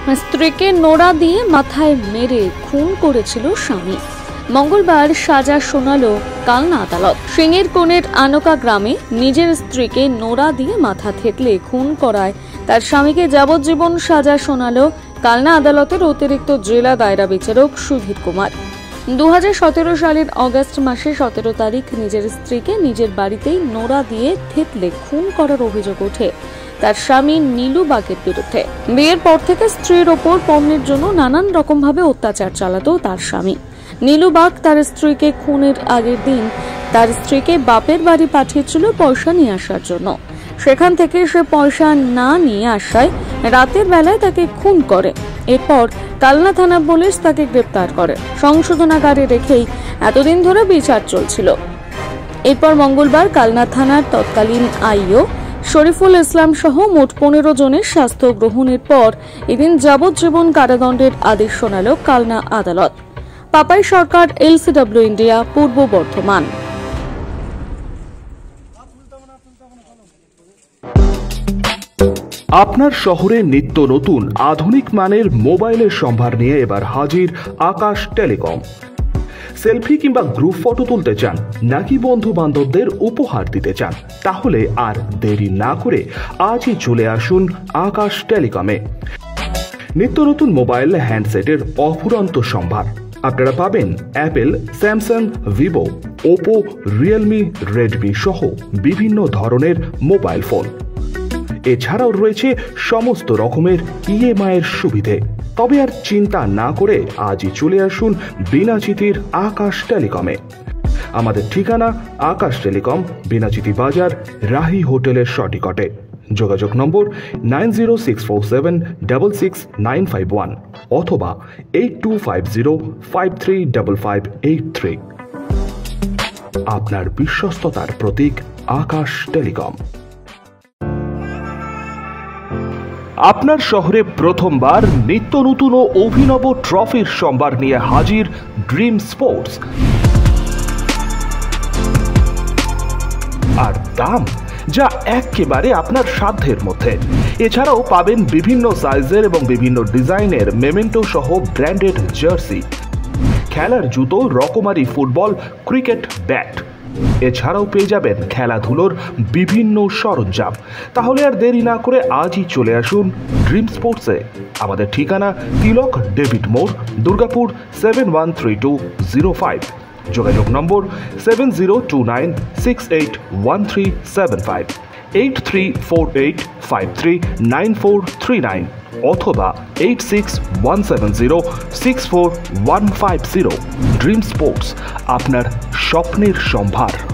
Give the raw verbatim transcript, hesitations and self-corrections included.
স্ত্রীকে নোড়া দিয়ে মাথায় মেরে খুন করেছিল স্বামী। মঙ্গলবার সাজা শোনালো কালনা আদালত। সিংয়ের কোণের আনোকা গ্রামে নিজের স্ত্রীকে নোড়া দিয়ে মাথা থেতলে খুন করায় তার স্বামীকে যাবজ্জীবন সাজা শোনালো কালনা আদালতের অতিরিক্ত জেলা দায়রা বিচারক সুধীর কুমার। দু হাজার সতেরো সালের অগস্ট মাসে সতেরো তারিখ নিজের স্ত্রীকে নিজের বাড়িতেই নোড়া দিয়ে থেতলে খুন করার অভিযোগ ওঠে তার স্বামী নীলু বাগের বিরুদ্ধে। বিয়ের পর থেকে স্ত্রীর ওপর পণ্যের জন্য নানান রকম ভাবে অত্যাচার চালাতো তার স্বামী। নীলু বাগ তার স্ত্রীকে খুনের আগের দিন তার স্ত্রীকে বাপের বাড়ি পাঠিয়েছিল পয়সা নিয়ে আসার জন্য। সেখান থেকে সে পয়সা না নিয়ে আসায় রাতের বেলায় তাকে খুন করে। এরপর কালনা থানা পুলিশ তাকে গ্রেপ্তার করে। সংশোধনাগারে রেখেই এতদিন ধরে বিচার চলছিল। এরপর মঙ্গলবার কালনা থানার তৎকালীন আইও শরীফুল ইসলাম সহ মোট পনেরো জনের স্বাস্থ্য গ্রহণের পর এদিন যাবজ্জীবন কারাদণ্ডের আদেশ শোনাল কালনা আদালত। পাপাই সরকার, এলসিডব্লিউ ইন্ডিয়া, পূর্ব বর্ধমান। আপনার শহরে নিত্য নতুন আধুনিক মানের মোবাইলের সম্ভার নিয়ে এবার হাজির আকাশ টেলিকম। সেলফি কিংবা গ্রুপ ফটো তুলতে চান নাকি বন্ধু বান্ধবদের উপহার দিতে চান, তাহলে আর দেরি না করে আজই চলে আসুন আকাশ টেলিকমে। নিত্য নতুন মোবাইল হ্যান্ডসেটের অফুরন্ত সম্ভার আপনারা পাবেন Apple, Samsung, Vivo, Oppo, Realme, Redmi সহ বিভিন্ন ধরনের মোবাইল ফোন। এছাড়াও রয়েছে সমস্ত রকমের ইএমআই এর সুবিধে। তবে আর চিন্তা না করে আজই চলে আসুন বিনাচিতির আকাশ টেলিকমে। আমাদের ঠিকানা আকাশ টেলিকম, বিনাচিতি বাজার, রাহি হোটেলের সটিকটে। যোগাযোগ number nine zero six four seven double six nine five one অথবা eight two five zero five three double five eight three. আপনার বিশ্বস্ততার প্রতীক আকাশ টেলিকম। আপনার শহরে প্রথমবার নিত্য নতুন ও অভিনব ট্রফির সম্ভার নিয়ে হাজির ড্রিম স্পোর্টস। আর দাম যা একেবারে আপনার সাধ্যের মধ্যে। এছাড়াও পাবেন বিভিন্ন সাইজের এবং বিভিন্ন ডিজাইনের মেমেন্টো সহ ব্র্যান্ডেড জার্সি, খেলার জুতো, রকমারি ফুটবল, ক্রিকেট ব্যাট। এছাড়াও পেয়ে যাবেন খেলাধুলোর বিভিন্ন সরঞ্জাম। তাহলে আর দেরি না করে আজই চলে আসুন ড্রিম স্পোর্টসে। আমাদের ঠিকানা তিলক ডেভিড মোড়, Durgapur seven one three two zero five. যোগাযোগ number seven zero two nine six eight one three seven five, eight three four eight five three nine four three nine অথবা eight six one seven zero six four one five zero. Dream sports, আপনার স্বপ্নের সম্ভার।